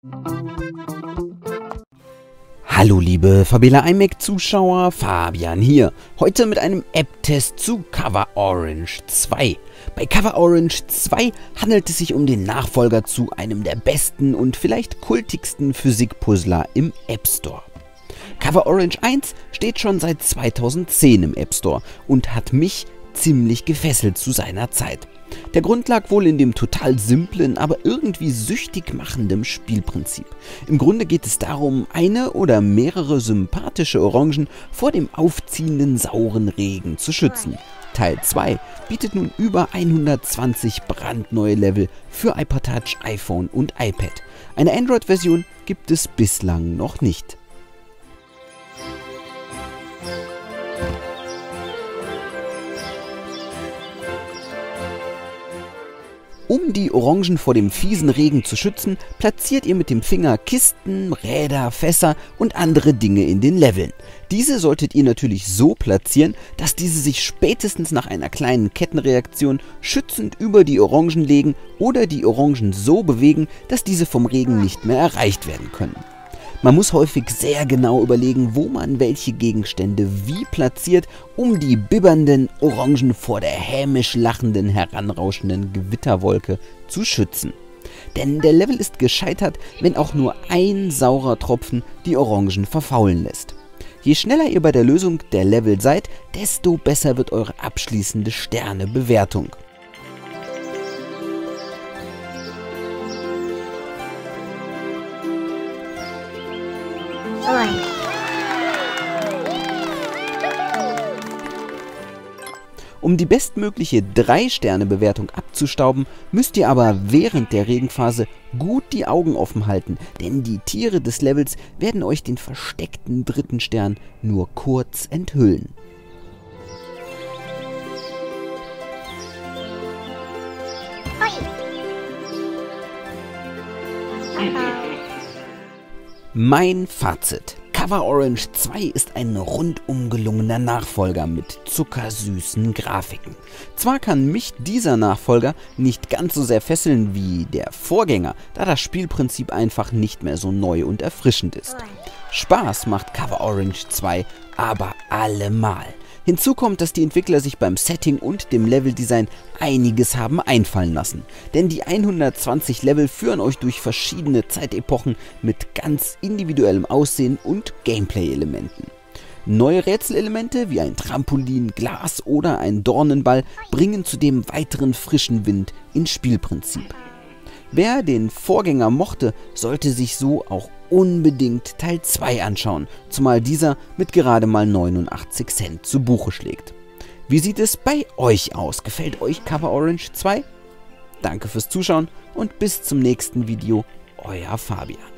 Hallo liebe Fabela iMac Zuschauer, Fabian hier. Heute mit einem App-Test zu Cover Orange 2. Bei Cover Orange 2 handelt es sich um den Nachfolger zu einem der besten und vielleicht kultigsten Physik-Puzzler im App Store. Cover Orange 1 steht schon seit 2010 im App Store und hat mich ziemlich gefesselt zu seiner Zeit. Der Grund lag wohl in dem total simplen, aber irgendwie süchtig machenden Spielprinzip. Im Grunde geht es darum, eine oder mehrere sympathische Orangen vor dem aufziehenden sauren Regen zu schützen. Teil 2 bietet nun über 120 brandneue Level für iPod Touch, iPhone und iPad. Eine Android-Version gibt es bislang noch nicht. Um die Orangen vor dem fiesen Regen zu schützen, platziert ihr mit dem Finger Kisten, Räder, Fässer und andere Dinge in den Leveln. Diese solltet ihr natürlich so platzieren, dass diese sich spätestens nach einer kleinen Kettenreaktion schützend über die Orangen legen oder die Orangen so bewegen, dass diese vom Regen nicht mehr erreicht werden können. Man muss häufig sehr genau überlegen, wo man welche Gegenstände wie platziert, um die bibbernden Orangen vor der hämisch lachenden, heranrauschenden Gewitterwolke zu schützen. Denn der Level ist gescheitert, wenn auch nur ein saurer Tropfen die Orangen verfaulen lässt. Je schneller ihr bei der Lösung der Level seid, desto besser wird eure abschließende Sternebewertung. Um die bestmögliche 3-Sterne-Bewertung abzustauben, müsst ihr aber während der Regenphase gut die Augen offen halten, denn die Tiere des Levels werden euch den versteckten 3. Stern nur kurz enthüllen. Mein Fazit: Cover Orange 2 ist ein rundum gelungener Nachfolger mit zuckersüßen Grafiken. Zwar kann mich dieser Nachfolger nicht ganz so sehr fesseln wie der Vorgänger, da das Spielprinzip einfach nicht mehr so neu und erfrischend ist. Spaß macht Cover Orange 2 aber allemal. Hinzu kommt, dass die Entwickler sich beim Setting und dem Leveldesign einiges haben einfallen lassen. Denn die 120 Level führen euch durch verschiedene Zeitepochen mit ganz individuellem Aussehen und Gameplay-Elementen. Neue Rätselelemente wie ein Trampolin, Glas oder ein Dornenball bringen zudem weiteren frischen Wind ins Spielprinzip. Wer den Vorgänger mochte, sollte sich so auch unbedingt Teil 2 anschauen, zumal dieser mit gerade mal 89 Cent zu Buche schlägt. Wie sieht es bei euch aus? Gefällt euch Cover Orange 2? Danke fürs Zuschauen und bis zum nächsten Video, euer Fabian.